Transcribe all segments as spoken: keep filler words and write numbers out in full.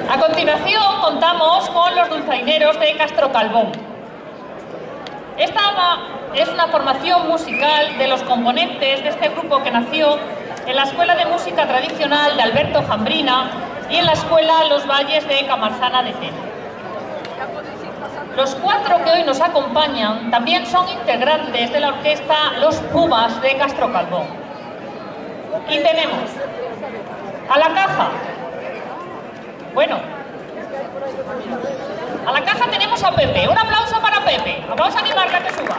A continuación contamos con los dulzaineros de Castro Calbón. Esta es una formación musical de los componentes de este grupo que nació en la Escuela de Música Tradicional de Alberto Jambrina y en la Escuela Los Valles de Camarzana de Tena. Los cuatro que hoy nos acompañan también son integrantes de la orquesta Los Pumas de Castro Calbón. Y tenemos a la caja. Bueno, a la caja tenemos a Pepe. Un aplauso para Pepe. Vamos a animarle a que suba.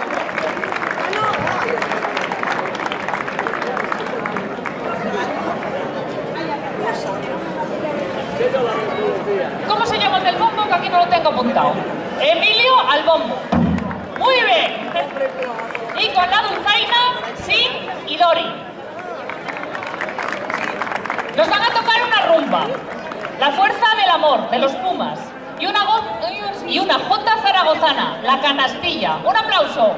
¿Cómo se llama el del bombo? Que aquí no lo tengo apuntado. Emilio al bombo. Muy bien. Y con la dulzaina, Sin y Dori. Nos van a tocar una rumba. La fuerza del amor, de los Pumas. Y una, y una jota zaragozana, la canastilla. Un aplauso.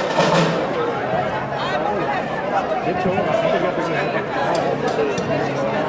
De hecho, la gente que ha tenido